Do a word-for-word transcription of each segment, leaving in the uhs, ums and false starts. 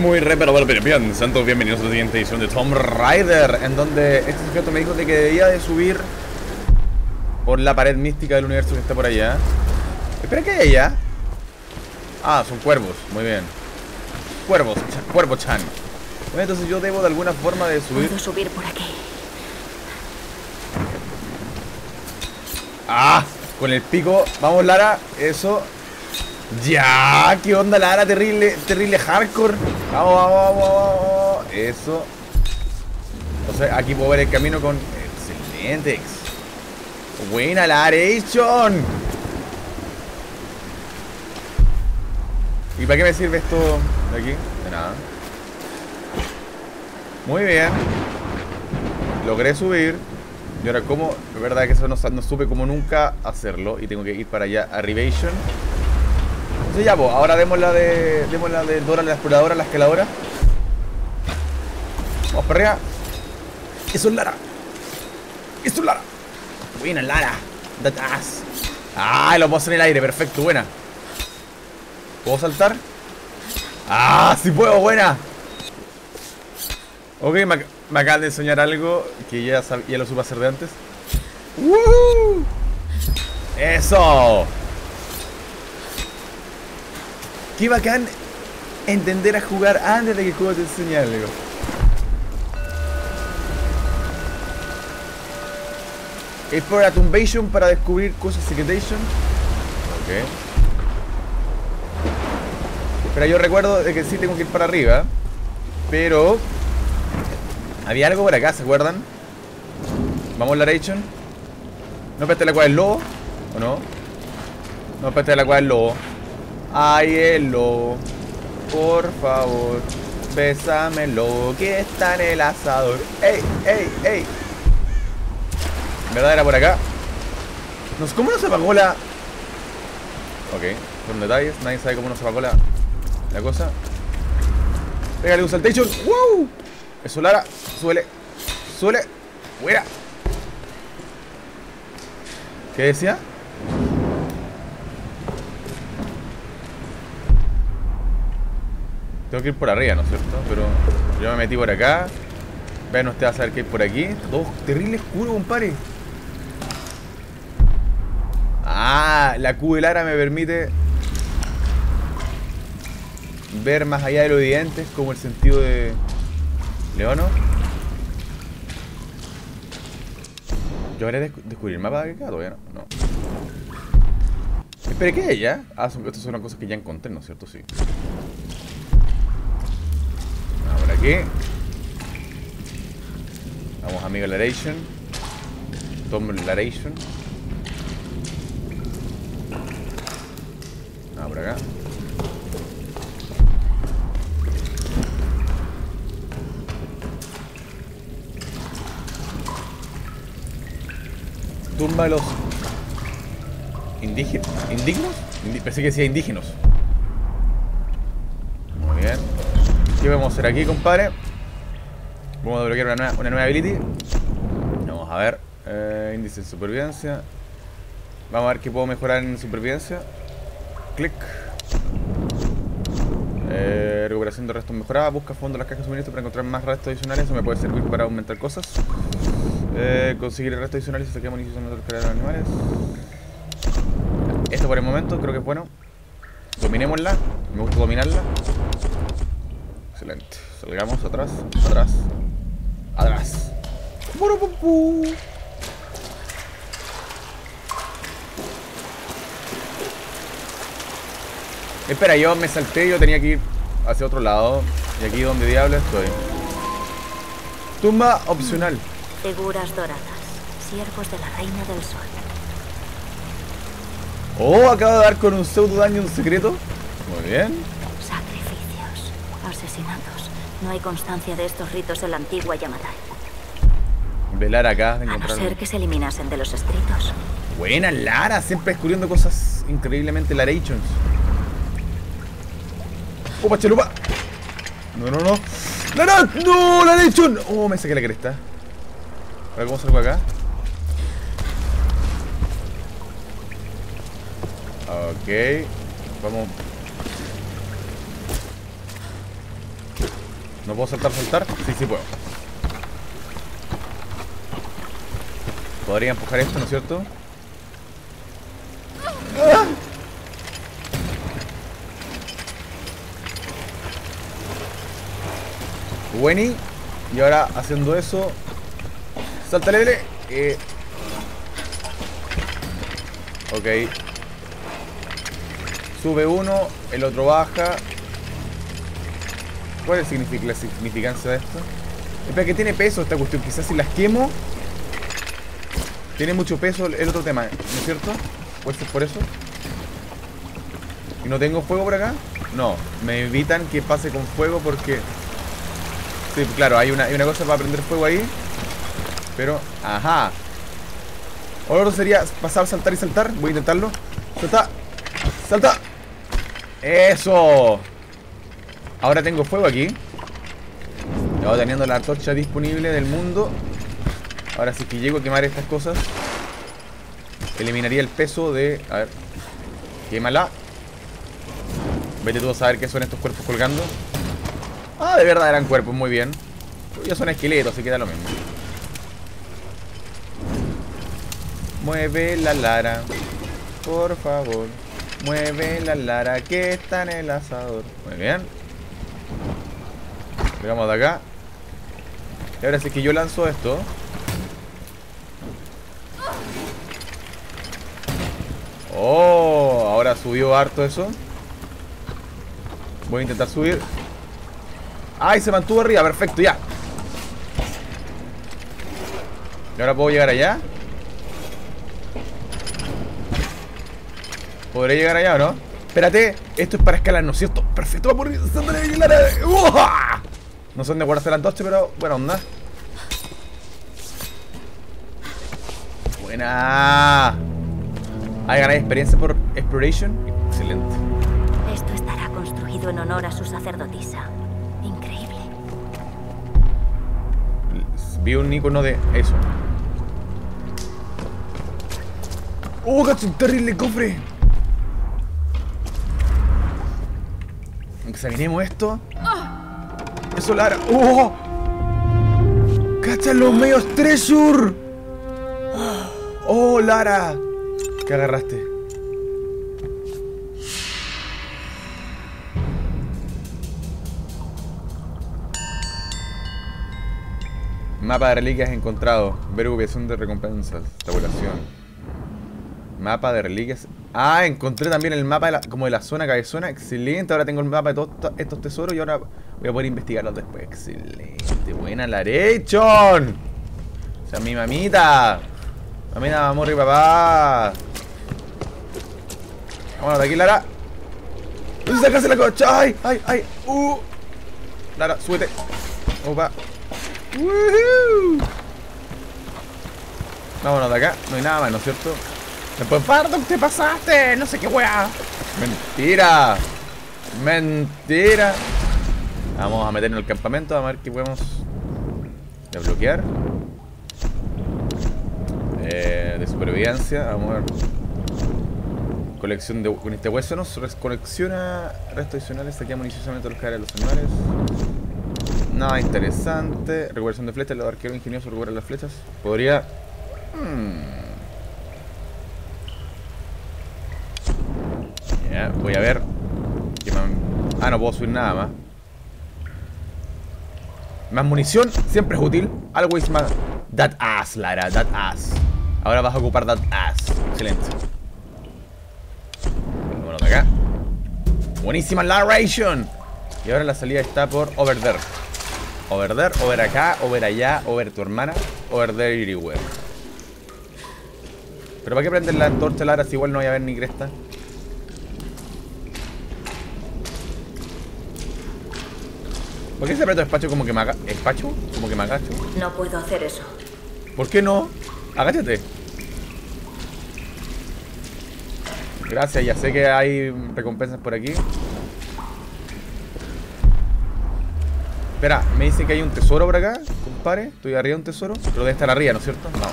muy re, pero bueno, bien, santos, bienvenidos a la siguiente edición de Tomb Raider, en donde este sujeto me dijo de que debía de subir por la pared mística del universo que está por allá. Espera, ¿qué hay allá? Ah, son cuervos, muy bien. Cuervos, ch cuervo-chan. Bueno, entonces yo debo de alguna forma de subir. Puedo subir por aquí. Ah, con el pico. Vamos, Lara, eso. Ya, ¿qué onda, Lara? Terrible, terrible hardcore. Vamos, vamos, vamos, vamos. Eso. Entonces aquí puedo ver el camino con... Excelente. Buena, Laration. ¿Y para qué me sirve esto de aquí? De nada. Muy bien. Logré subir. Y ahora como... Es verdad que eso no, no supe como nunca hacerlo. Y tengo que ir para allá. Arrivation. Entonces ya, pues, ahora demos la de... Demos la de Dora la exploradora, la escaladora. Vamos para arriba. Eso es Lara. Eso es Lara. Buena, Lara. Datas. Ah, lo puedo hacer en el aire, perfecto, buena. ¿Puedo saltar? ¡Ah, sí puedo! ¡Buena! Ok, me, me acaban de enseñar algo que ya, ya lo supe hacer de antes. ¡Woo! ¡Eso! ¡Qué bacán entender a jugar antes de que el juego te enseñe algo! Explora Tumbation para descubrir cosas Secretation. Ok. Pero yo recuerdo de que sí tengo que ir para arriba. Pero había algo por acá, ¿se acuerdan? Vamos, Laration. ¿No peste la cual el lobo? ¿O no? No peste la cual el lobo. Ay, el lobo. Por favor, bésamelo que está en el asador. ¡Ey, ey, ey! En verdad era por acá. ¿Cómo no se apagó la...? Ok, son detalles. Nadie sabe cómo no se apagó la... La cosa. Pégale un saltation. ¡Wow! Eso, Lara. Suele. Suele. Fuera. ¿Qué decía? Tengo que ir por arriba, ¿no es cierto? Pero yo me metí por acá. Vean, usted va a saber que hay por aquí. Está todo terrible oscuro, compadre. Ah, la Q de Lara me permite ver más allá de lo evidente, como el sentido de Leono. Yo haré descu descubrir el mapa de acá, todavía no. no. Espera, ¿qué hay ya? Ah, son, estas son las cosas que ya encontré, ¿no es cierto? Sí. Vamos por aquí. Vamos, amigo Laration. Tom Laration. Vamos por acá. Tumba a los indígenas. ¿Indignos? Indi Pensé que decía indígenas. Muy bien. ¿Qué vamos a hacer aquí, compadre? Vamos a desbloquear una nueva, una nueva ability. Vamos a ver. Eh, índice de supervivencia. Vamos a ver qué puedo mejorar en supervivencia. Clic. Eh, recuperación de restos mejorada. Busca fondo las cajas de suministro para encontrar más restos adicionales. Eso me puede servir para aumentar cosas. Eh, conseguir el resto adicional y se saquea munición de otros creadores animales. Esto por el momento creo que es bueno. Dominémosla. Me gusta dominarla. Excelente. Salgamos atrás. Atrás. Atrás. ¡Burupupu! Espera, yo me salté. Yo tenía que ir hacia otro lado. Y aquí donde diablo estoy. Tumba opcional. Figuras doradas, siervos de la reina del sol. Oh, acaba de dar con un pseudo daño un secreto. Muy bien. Sacrificios, asesinatos. No hay constancia de estos ritos en la antigua Yamatai. Velar acá, de A no encontrar... ser que se eliminasen de los escritos. Buena, Lara, siempre descubriendo cosas increíblemente Larations. ¡Opa, chalupa! No, no, no. ¡Lara! ¡No, Laration! Oh, me saqué la cresta. A ver cómo salgo acá. Ok. Vamos. ¿No puedo saltar, saltar? Sí, sí puedo. Podría empujar esto, ¿no es cierto? ¡Ah! Bueni. Y ahora haciendo eso. Salta leve. Eh. Ok. Sube uno, el otro baja. ¿Cuál es la significancia de esto? Espera, que tiene peso esta cuestión. Quizás si las quemo, tiene mucho peso el otro tema, ¿no es cierto? ¿Puede ser por eso? ¿Y no tengo fuego por acá? No, me evitan que pase con fuego porque... Sí, claro, hay una, hay una cosa para prender fuego ahí. Pero, ajá. Ahora sería pasar, saltar y saltar. Voy a intentarlo. Salta. Salta. Eso. Ahora tengo fuego aquí. Llevo teniendo la antorcha disponible del mundo. Ahora sí que llego a quemar estas cosas. Eliminaría el peso de... A ver. Quémala. Vete tú a saber qué son estos cuerpos colgando. Ah, de verdad eran cuerpos, muy bien. Ya son esqueletos, así queda lo mismo. Mueve la Lara, por favor. Mueve la Lara que está en el asador. Muy bien. Llegamos de acá. Y ahora sí que yo lanzo esto. Oh, ahora subió harto eso. Voy a intentar subir. ¡Ay! Se mantuvo arriba, perfecto, ya. ¿Y ahora puedo llegar allá? ¿Podré llegar allá o no? Espérate, esto es para escalar, ¿no es cierto? Perfecto, vamos a... No son de guardarse la antorcha, pero buena onda. Buena. ¿Hay ganar experiencia por exploration? Excelente. Esto estará construido en honor a su sacerdotisa. Increíble. Vi un icono de eso. ¡Oh, gato! Un terrible cofre. Examinemos esto. Eso, Lara. ¡Oh! ¡Cacha los medios treasure! ¡Oh, Lara! ¿Qué agarraste? Mapa de reliquias encontrado. Ver ubicación de recompensas. Tabulación. Mapa de reliquias. Ah, encontré también el mapa de la, como de la zona cabezona. Excelente. Ahora tengo el mapa de todos estos tesoros y ahora voy a poder investigarlos después. Excelente. Buena la Rachel. O sea, mi mamita. Mamita, amor y papá. Vámonos de aquí, Lara. ¡Sácase la cocha! ¡Ay! ¡Ay! ¡Ay! ¡Uh! Lara, súbete. Opa. ¡Woohoo! Vámonos de acá. No hay nada más, ¿no es cierto? Después, Bardock, te pasaste. No sé qué wea. Mentira. Mentira. Vamos a meternos en el campamento. A ver qué podemos desbloquear. Eh, de supervivencia. Vamos a ver. Colección de con este hueso nos colecciona restos adicionales. Saquea municionalmente los cadáveres de los animales. Nada interesante. Recuperación de flechas. Los arqueros ingeniosos recuperan las flechas. Podría. Hmm. Ya, voy a ver. ¿Qué más? Ah, no puedo subir nada más. Más munición siempre es útil. Always más. That ass, Lara. That ass. Ahora vas a ocupar that ass. Excelente. Bueno, de acá. Buenísima la ration. Y ahora la salida está por over there. Over there, over acá, over allá, over tu hermana, over there everywhere. Pero ¿para qué prender la antorcha, Lara, si igual no voy a ver ni cresta? ¿Por qué se aprieta despacho como que me agacho? ¿Espacho? Como que me agacho. No puedo hacer eso. ¿Por qué no? Agáchate. Gracias, ya sé que hay recompensas por aquí. Espera, me dice que hay un tesoro por acá, compadre. Estoy arriba de un tesoro, pero debe estar arriba, ¿no es cierto? No.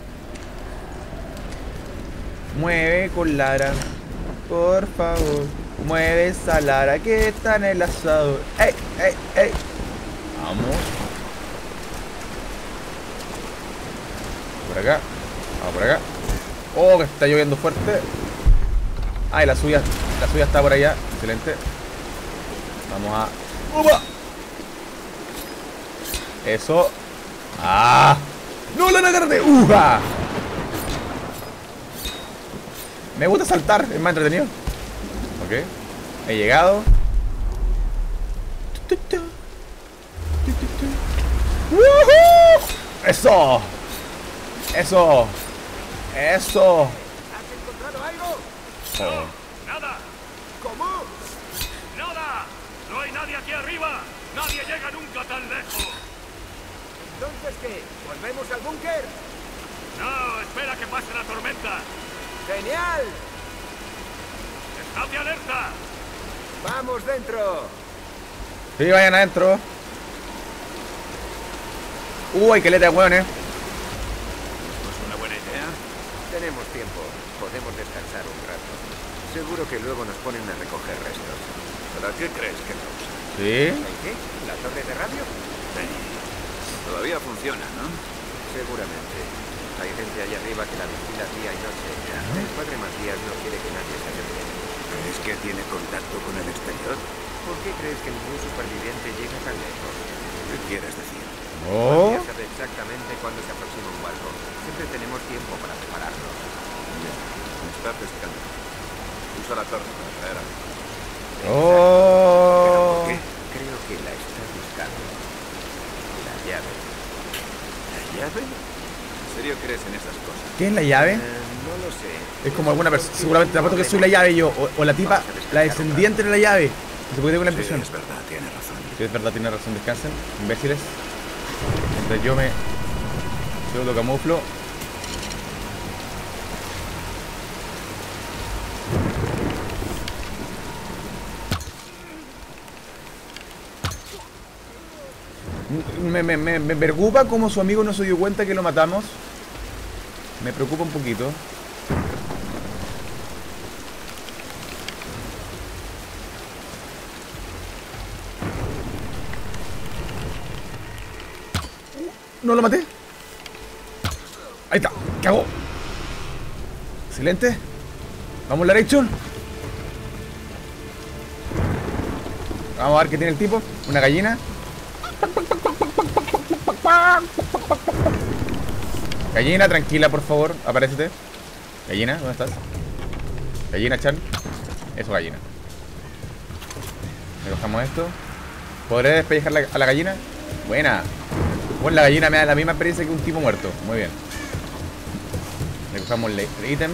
Mueve con Lara, por favor. Mueve esa lara que está en el asador. ¡Ey, ey, ey! Vamos. Por acá. Vamos por acá. Oh, que está lloviendo fuerte. Ah, y la suya, la suya está por allá. Excelente. Vamos a... ¡Upa! Eso. ¡Ah! ¡No, la agarré! ¡Uja! Me gusta saltar, es más entretenido. Ok. He llegado. ¡Woohoo! ¡Eso! ¡Eso! ¡Eso! ¿Has encontrado algo? Oh. ¡Nada! ¿Cómo? ¡Nada! ¡No hay nadie aquí arriba! ¡Nadie llega nunca tan lejos! ¿Entonces qué? ¿Volvemos al búnker? ¡No! ¡Espera que pase la tormenta! ¡Genial! ¡Estate alerta! ¡Vamos dentro! Sí, vayan adentro. Uy, qué leta de hueones. ¿No es una buena idea? Tenemos tiempo. Podemos descansar un rato. Seguro que luego nos ponen a recoger restos. ¿Para qué crees que la usan? Sí. ¿El qué? ¿La torre de radio? Sí. Todavía funciona, ¿no? Seguramente. Hay gente allá arriba que la vigila día y noche. El padre Matías no quiere que nadie se acerque. ¿Crees que tiene contacto con el exterior? ¿Por qué crees que ningún superviviente llega tan lejos? ¿Qué quieres decir? Oh. Matías sabe exactamente cuándo se aproxima un barco. Siempre tenemos tiempo para prepararnos. Me está pescando. Usa la torre para traer a mí. Oh. ¿Por qué? Creo que la está buscando. La llave. ¿La llave? ¿En serio crees en esas cosas? ¿Qué es la llave? Eh, no lo sé. Es como alguna persona. Seguramente te apuesto que soy la llave yo. O, o la tipa, la descendiente de la llave. No se puede con la Sí, impresión. es verdad, tiene razón. Sí, es verdad, tiene razón. Descansen, imbéciles. Entonces yo me pseudo camuflo. Me, me, me, me preocupa como su amigo no se dio cuenta que lo matamos. Me preocupa un poquito. No lo maté. Ahí está. ¿Qué hago? Excelente. Vamos, la dirección. Vamos a ver qué tiene el tipo. Una gallina. Gallina, tranquila, por favor. Aparécete. Gallina, ¿dónde estás? Gallina, Chan. Eso, gallina. Recogemos esto. ¿Podré despellejar la- a la gallina? Buena. Bueno, la gallina me da la misma experiencia que un tipo muerto. Muy bien. Recogemos los ítems.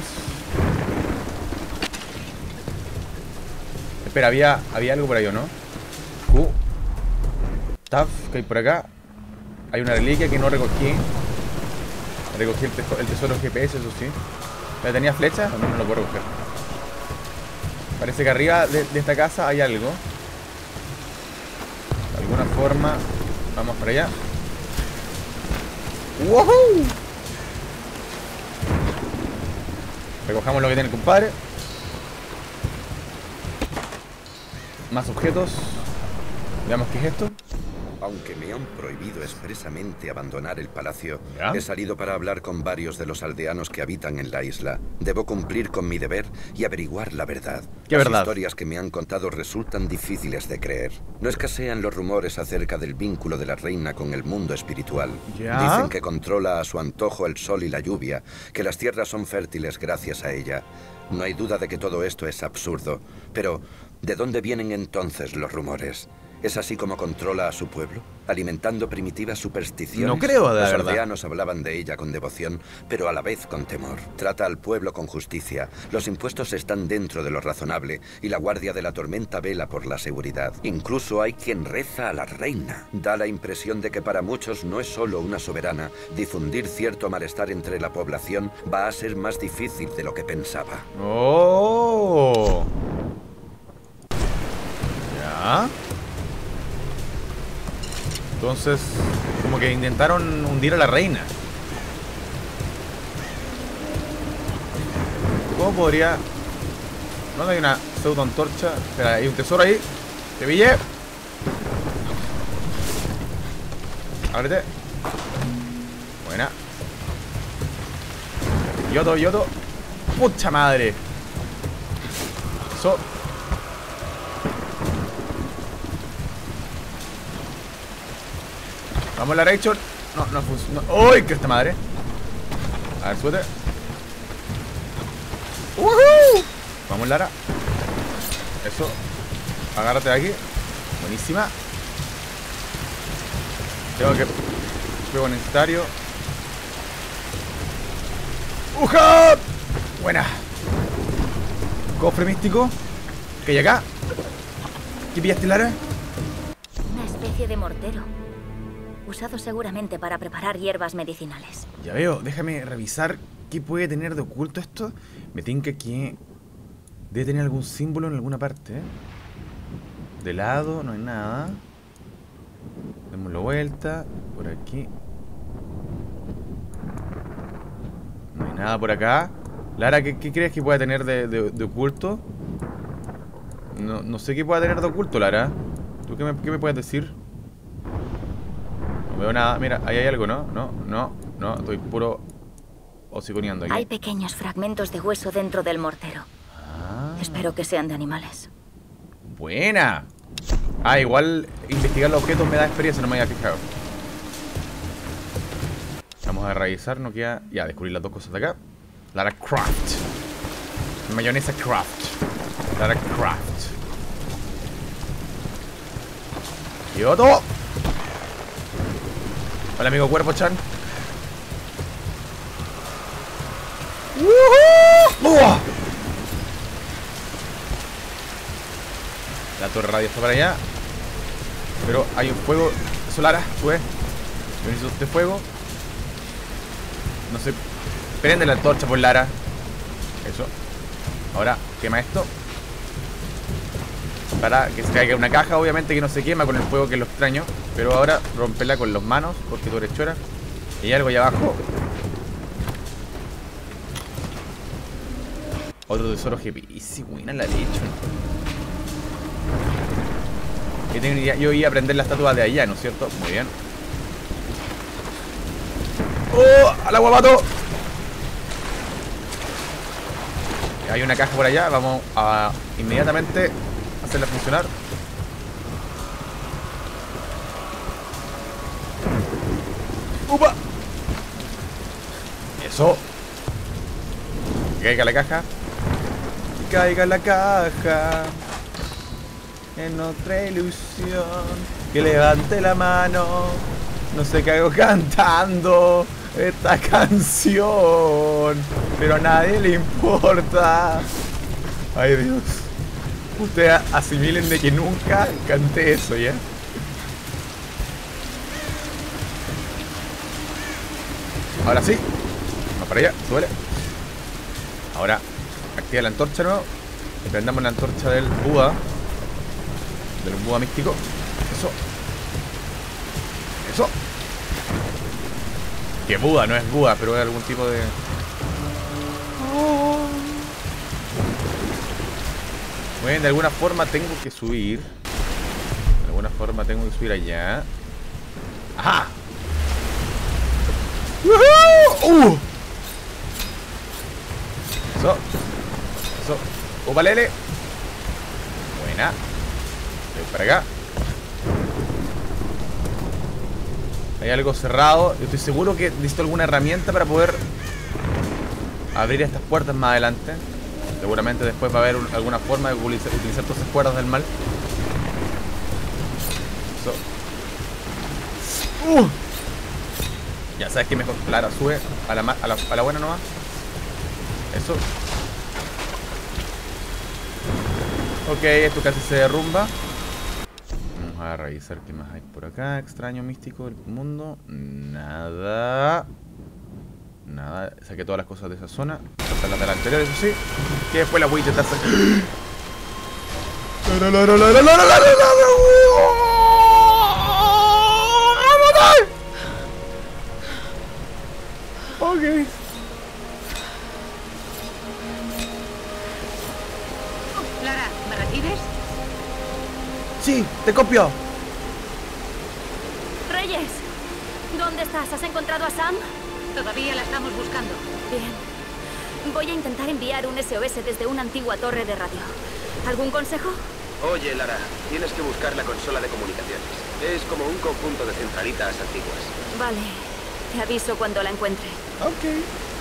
Espera, había, había algo por ahí, ¿o no? Q. Taf, que hay por acá. Hay una reliquia que no recogí. Recogí el, teso- el tesoro G P S, eso sí. ¿La tenía flecha? No, no lo puedo recoger. Parece que arriba de, de esta casa hay algo. De alguna forma. Vamos para allá. ¡Woohoo! Recojamos lo que tiene el compadre. Más objetos. Veamos qué es esto. Aunque me han prohibido expresamente abandonar el palacio, ¿Ya? he salido para hablar con varios de los aldeanos que habitan en la isla. Debo cumplir con mi deber y averiguar la verdad. ¿Qué Las verdad? historias que me han contado resultan difíciles de creer. No escasean los rumores acerca del vínculo de la reina con el mundo espiritual. ¿Ya? Dicen que controla a su antojo el sol y la lluvia, que las tierras son fértiles gracias a ella. No hay duda de que todo esto es absurdo. Pero, ¿de dónde vienen entonces los rumores? ¿Es así como controla a su pueblo? ¿Alimentando primitivas supersticiones? No creo, de Los verdad. aldeanos hablaban de ella con devoción, pero a la vez con temor. Trata al pueblo con justicia. Los impuestos están dentro de lo razonable y la guardia de la tormenta vela por la seguridad. Incluso hay quien reza a la reina. Da la impresión de que para muchos no es solo una soberana. Difundir cierto malestar entre la población va a ser más difícil de lo que pensaba. Oh. Ya. Entonces, como que intentaron hundir a la reina. ¿Cómo podría ¿Dónde hay una pseudo antorcha? Espera, hay un tesoro ahí. Te pillé. Ábrete. Buena. Yoto, yoto. Pucha madre. Eso. Vamos la Rachel. No, no funciona. ¡Uy! ¡Qué esta madre! A ver, súbete. ¡Woohoo! Vamos, Lara. Eso. Agárrate de aquí. Buenísima. Tengo que... Fuego necesario. ¡Uja! Buena. Cofre místico. ¿Qué hay acá? ¿Qué pillaste, Lara? Una especie de mortero. Usado seguramente para preparar hierbas medicinales. Ya veo, déjame revisar qué puede tener de oculto esto. Me tinca que debe tener algún símbolo en alguna parte. De lado, no hay nada. Démoslo vuelta. Por aquí. No hay nada por acá. Lara, ¿qué, qué crees que pueda tener de, de, de oculto? No, no sé qué pueda tener de oculto, Lara. ¿Tú qué me, qué me puedes decir? No veo nada. Mira, ahí hay algo, ¿no? No, no, no. Estoy puro hociconeando aquí. Hay pequeños fragmentos de hueso dentro del mortero. Ah. Espero que sean de animales. Buena. Ah, igual investigar los objetos me da experiencia, no me había fijado. Vamos a revisar, no queda... Ya, descubrí las dos cosas de acá. Lara Croft. Mayonesa Croft. Lara Croft. ¡Yoto! Hola, amigo Cuerpo Chan. ¡Uh! La torre radio está para allá. Pero hay un fuego. Eso, Lara, sube. Yo necesito este fuego. No sé. Prende la antorcha por Lara. Eso. Ahora quema esto. Para que se caiga una caja, obviamente que no se quema con el fuego, que es lo extraño. Pero ahora rompela con las manos, porque tú eres chora. Y hay algo allá abajo. Otro tesoro G P. Y si buena la leche. Yo, tengo idea, yo iba a prender la estatua de allá, ¿no es cierto? Muy bien. ¡Oh! ¡Al agua, mato! Hay una caja por allá. Vamos a inmediatamente hacerla funcionar. ¡Upa! Eso. Que caiga la caja. Que caiga la caja. En otra ilusión. Que levante la mano. No sé qué hago cantando esta canción, pero a nadie le importa. Ay, Dios. Ustedes asimilen de que nunca canté eso, ¿ya? Ahora sí. Vamos para allá, súbele. Ahora, activa la antorcha nuevo. Y prendamos la antorcha del Buda. Del Buda místico. Eso. Eso. Que Buda, no es Buda, pero es algún tipo de... Oh. Bueno, de alguna forma tengo que subir. De alguna forma tengo que subir allá. ¡Ajá! ¡Uh! Eso. Eso. ¡Opa, lele! Buena. Voy para acá. Hay algo cerrado. Yo estoy seguro que necesito alguna herramienta para poder abrir estas puertas más adelante. Seguramente después va a haber un, alguna forma de utilizar, utilizar todas esas cuerdas del mal. Eso. Uh. Ya sabes que mejor. Clara, sube a la, a la, a la buena nomás. Eso. Ok, esto casi se derrumba. Vamos a revisar qué más hay por acá. Extraño místico del mundo. Nada. Nada. Saqué todas las cosas de esa zona. Hasta las de la anterior, eso sí. Que después la voy a intentar sacar. Ok. ¡Te copio! Reyes, ¿dónde estás? ¿Has encontrado a Sam? Todavía la estamos buscando. Bien. Voy a intentar enviar un S O S desde una antigua torre de radio. ¿Algún consejo? Oye, Lara, tienes que buscar la consola de comunicaciones. Es como un conjunto de centralitas antiguas. Vale. Te aviso cuando la encuentre. Ok.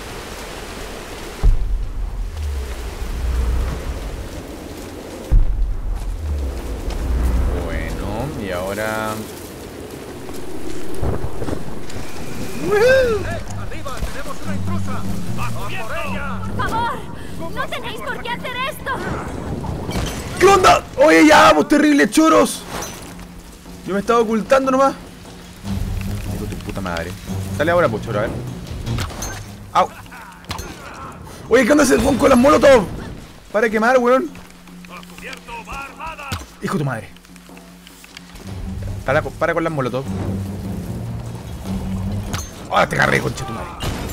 Bueno, y ahora... ¡Arriba! ¡Tenemos una intrusa! ¡Vamos por ella! ¡Por favor! ¡No tenéis por qué hacer esto! ¿Qué onda? Oye, ya, vos terribles choros. Yo me estaba ocultando nomás. Digo tu puta madre. Dale ahora, pues, choro, a ver. ¡Au! Oye, ¿qué onda ese con con las molotov? Para de quemar, weón. ¡Cubierto! ¡Va armada! Hijo de tu madre. Para, para con las molotov. Ahora te agarré, concha de tu madre.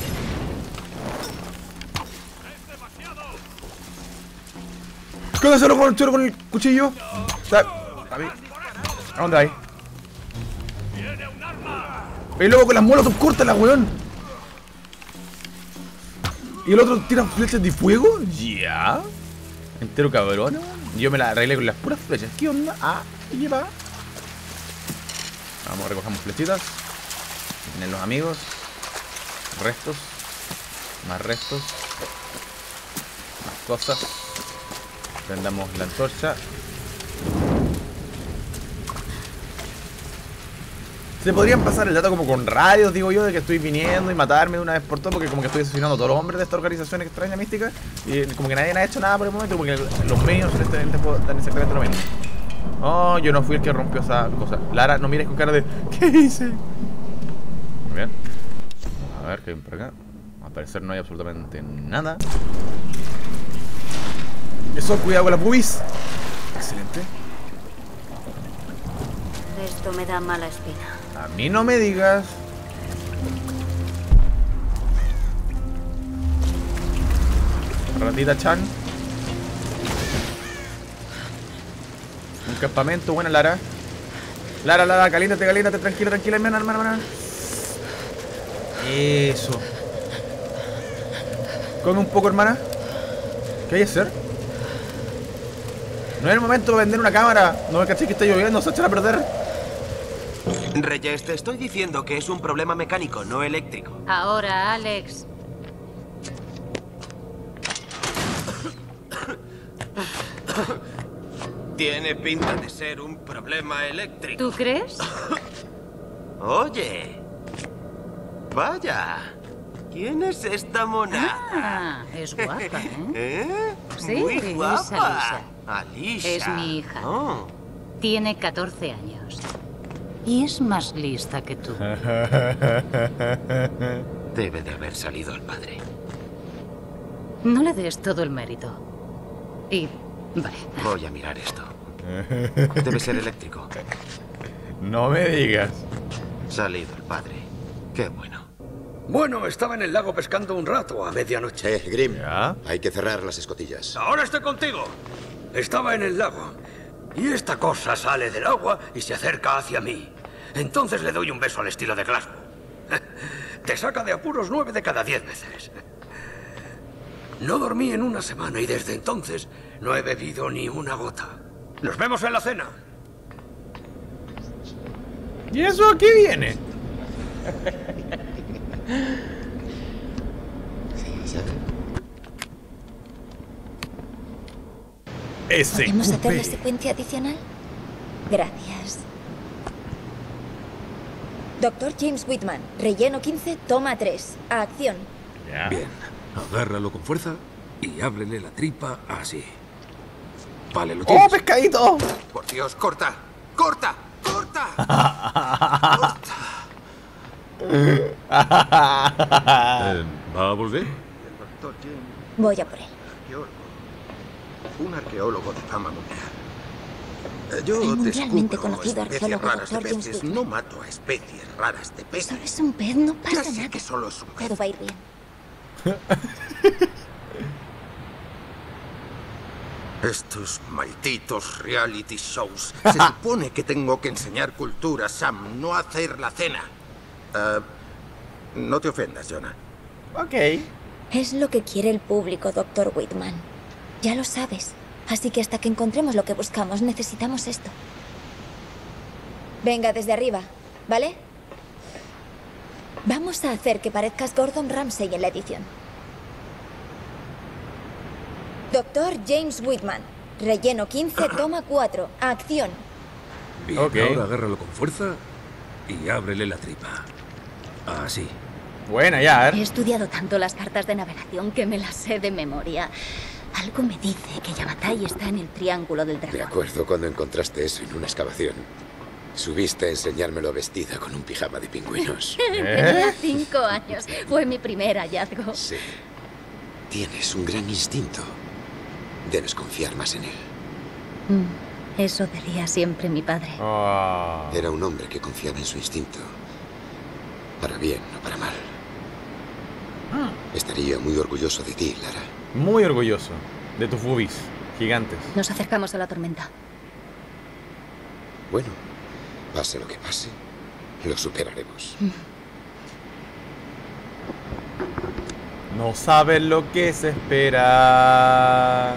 ¡Es demasiado! ¿Qué onda solo con el choro con el cuchillo? O sea, a ver. ¿A dónde hay? ¡Tiene un arma! Y luego con las molotov, córtala, weón. ¿Y el otro tira flechas de fuego? Ya. Entero cabrón. Yo me la arreglé con las puras flechas. ¿Qué onda? Ah, ¿y qué va? Vamos, recogemos flechitas. Vienen los amigos. Restos. Más restos. Más cosas. Prendamos la antorcha. Se podrían pasar el dato como con radios, digo yo, de que estoy viniendo y matarme de una vez por todas, porque como que estoy asesinando a todos los hombres de esta organización extraña mística y como que nadie ha hecho nada por el momento, porque los medios en este evento dan exactamente lo mismo. Oh, yo no fui el que rompió esa cosa. Lara, no mires con cara de ¿qué hice? Muy bien. A ver, ¿qué hay por acá? Al parecer no hay absolutamente nada. Eso, cuidado con las boobies. Excelente. Esto me da mala espina. A mí no me digas. Ratita Chan. Un campamento, buena Lara. Lara, Lara, caliéntate, caliéntate, tranquila, tranquila, hermana, hermana, hermana. Eso. Come un poco, hermana. ¿Qué hay que hacer? No es el momento de vender una cámara. No me caché que está lloviendo, se echan a perder. Reyes, te estoy diciendo que es un problema mecánico, no eléctrico. Ahora, Alex. Tiene pinta de ser un problema eléctrico. ¿Tú crees? Oye. Vaya. ¿Quién es esta mona? Ah, es guapa, ¿eh? ¿Eh? Sí, Muy es guapa. Alisa. Alisa. Es mi hija. Oh. Tiene catorce años. Y es más lista que tú. Debe de haber salido el padre. No le des todo el mérito. Y... vale. Voy a mirar esto. Debe ser eléctrico. No me digas. Salido el padre. Qué bueno. Bueno, estaba en el lago pescando un rato a medianoche. Eh, Grim, ¿Ya? hay que cerrar las escotillas. Ahora estoy contigo. Estaba en el lago. Y esta cosa sale del agua y se acerca hacia mí. Entonces le doy un beso al estilo de Glasgow. Te saca de apuros nueve de cada diez veces. No dormí en una semana y desde entonces no he bebido ni una gota. Nos vemos en la cena. ¿Y eso a qué viene? Ese ¿Podemos hacer la cupé. secuencia adicional? Gracias. Doctor James Whitman, relleno quince, toma tres. A acción. Ya. Bien, agárralo con fuerza y ábrele la tripa así. Vale, lo ¡Oh, tienes. pescadito! Por Dios, corta. ¡Corta! ¡Corta! Eh, ¿Va a volver? El doctor James, Voy a por él. arqueólogo. Un arqueólogo de fama mundial. Eh, Yo El mundialmente descubro conocido especies arqueólogo raras de doctor James peces. Whitman. No mato a especies raras de peces. Solo es un pez, no Ya pasa sé nada. que solo es un pez. Todo va a ir bien. Estos malditos reality shows. Se supone que tengo que enseñar cultura, Sam, no hacer la cena. Uh, no te ofendas, Jonah. Ok. Es lo que quiere el público, doctor Whitman. Ya lo sabes. Así que hasta que encontremos lo que buscamos, necesitamos esto. Venga, desde arriba, ¿vale? Vamos a hacer que parezcas Gordon Ramsay en la edición. Doctor James Whitman, relleno quince, toma cuatro, acción. Bien, Ok. ahora agárralo con fuerza y ábrele la tripa. Así. Buena, ya, a He ver. estudiado tanto las cartas de navegación que me las sé de memoria. Algo me dice que Yamatai está en el Triángulo del Me Dragón. acuerdo cuando encontraste eso en una excavación. Subiste a enseñármelo vestida con un pijama de pingüinos. Tenía cinco años. Fue mi primer hallazgo. Sí. Tienes un gran instinto. Debes confiar más en él. Mm, Eso diría siempre mi padre. Oh. Era un hombre que confiaba en su instinto. Para bien o para mal. Estaría muy orgulloso de ti, Lara. Muy orgulloso de tus boobies gigantes. Nos acercamos a la tormenta. Bueno, pase lo que pase, lo superaremos. No sabes lo que se espera.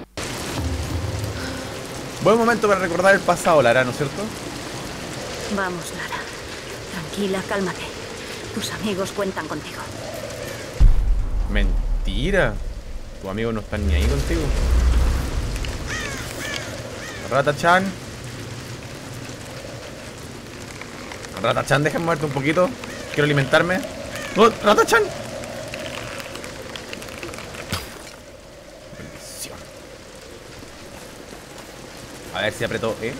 Buen momento para recordar el pasado, Lara, ¿no es cierto? Vamos, Lara. Tranquila, cálmate. Tus amigos cuentan contigo. Mentira. Tus amigos no están ni ahí contigo. Rata-chan. Rata-chan, déjame moverte un poquito. Quiero alimentarme. ¡Oh, Rata-chan! Bendición. A ver si apretó E.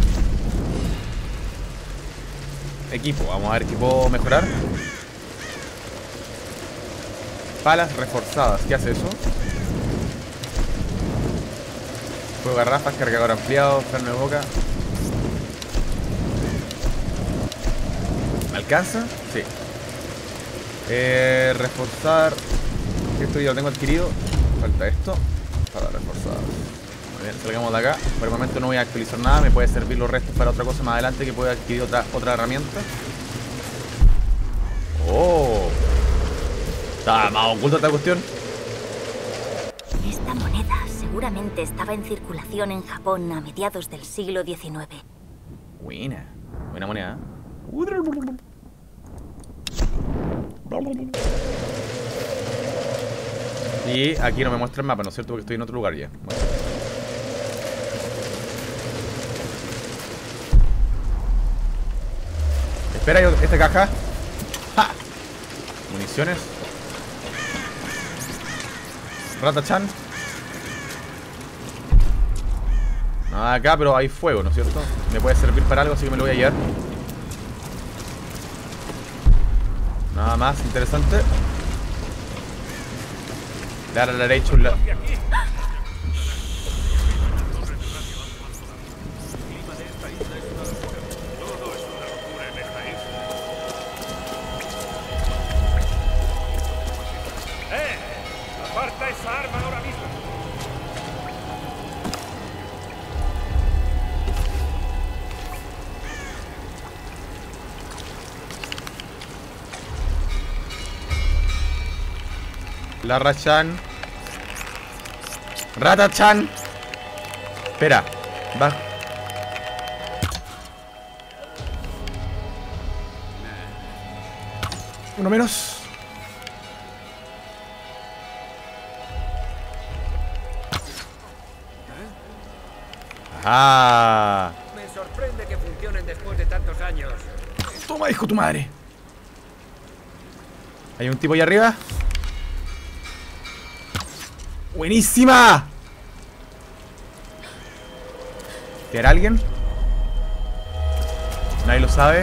Equipo, vamos a ver qué puedo mejorar. Palas reforzadas, ¿qué hace eso? Fuego de garrafas, cargador ampliado, freno de boca. ¿Me alcanza? Sí. Eh, reforzar. Esto ya lo tengo adquirido. Falta esto. Para reforzar. Muy bien, salgamos de acá. Por el momento no voy a actualizar nada. Me puede servir los restos para otra cosa más adelante, que pueda adquirir otra, otra herramienta. Oh. Está más oculta esta cuestión. Esta moneda seguramente estaba en circulación en Japón a mediados del siglo diecinueve. Buena. Buena moneda. Y aquí no me muestra el mapa, ¿no es cierto? Porque estoy en otro lugar ya. Bueno. Espera, yo- esta caja. ¡Ja! Municiones. Rata-chan. Nada acá, pero hay fuego, ¿no es cierto? Me puede servir para algo, así que me lo voy a llevar. Nada más interesante. Lara, la derecha, un la... ¡Eh! ¡Aparta esa arma ahora mismo! Lara-chan. Rata-chan. Espera. Va. Uno menos. Ah. Me sorprende que funcionen después de tantos años. Toma, hijo de tu madre. Hay un tipo ahí arriba. ¡Buenísima! ¿Queda alguien? Nadie lo sabe.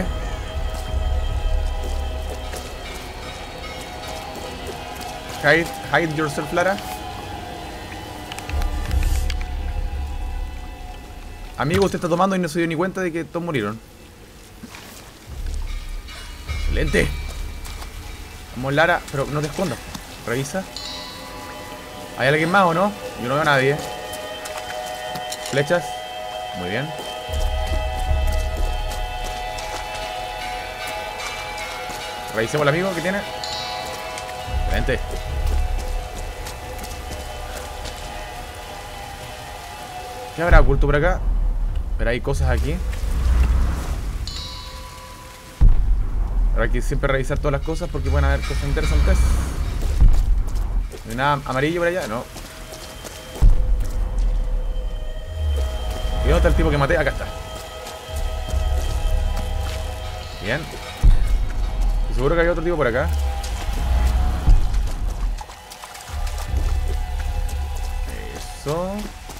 Hide, hide yourself, Lara. Amigo, usted está tomando y no se dio ni cuenta de que todos murieron. Excelente. Vamos, Lara, pero no te escondas. Revisa. ¿Hay alguien más o no? Yo no veo a nadie. Flechas. Muy bien. Revisemos el amigo que tiene. Vente. ¿Qué habrá oculto por acá? Pero hay cosas aquí. Ahora hay que siempre revisar todas las cosas porque pueden haber cosas interesantes. ¿No hay nada amarillo por allá? No. ¿Y dónde está el tipo que maté? Acá está. Bien. Estoy seguro que hay otro tipo por acá. Eso.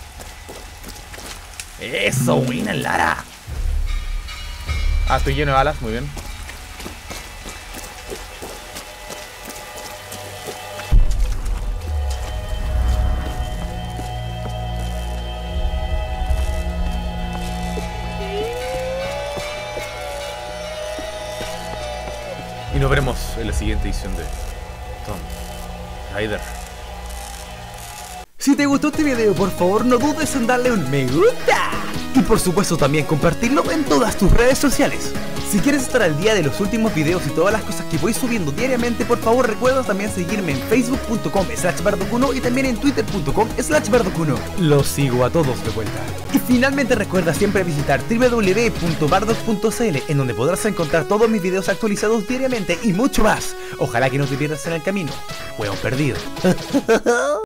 Eso, buena Lara. Ah, estoy lleno de balas, muy bien. Y nos veremos en la siguiente edición de Tomb Raider. Si te gustó este video, por favor no dudes en darle un me gusta. Y por supuesto también compartirlo en todas tus redes sociales. Si quieres estar al día de los últimos videos y todas las cosas que voy subiendo diariamente, por favor recuerda también seguirme en facebook punto com slash bardocuno y también en twitter punto com slash bardocuno. Los sigo a todos de vuelta. Y finalmente recuerda siempre visitar w w w punto bardoc punto c l, en donde podrás encontrar todos mis videos actualizados diariamente y mucho más. Ojalá que no te pierdas en el camino. Hueón perdido.